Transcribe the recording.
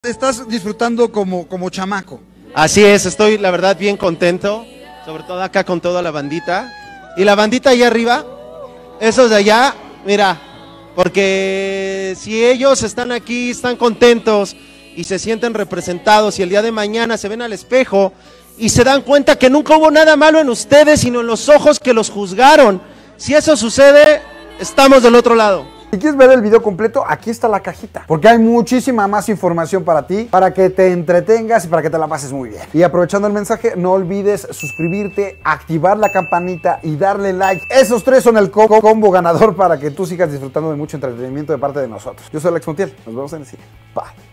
Estás disfrutando como chamaco. Así es, estoy la verdad bien contento, sobre todo acá con toda la bandita. Y la bandita allá arriba, esos de allá, mira, porque si ellos están aquí, están contentos y se sienten representados y el día de mañana se ven al espejo y se dan cuenta que nunca hubo nada malo en ustedes, sino en los ojos que los juzgaron. Si eso sucede, estamos del otro lado. Si quieres ver el video completo, aquí está la cajita, porque hay muchísima más información para ti, para que te entretengas y para que te la pases muy bien. Y aprovechando el mensaje, no olvides suscribirte, activar la campanita y darle like. Esos tres son el combo ganador para que tú sigas disfrutando de mucho entretenimiento de parte de nosotros. Yo soy Alex Montiel, nos vemos en el siguiente. Bye.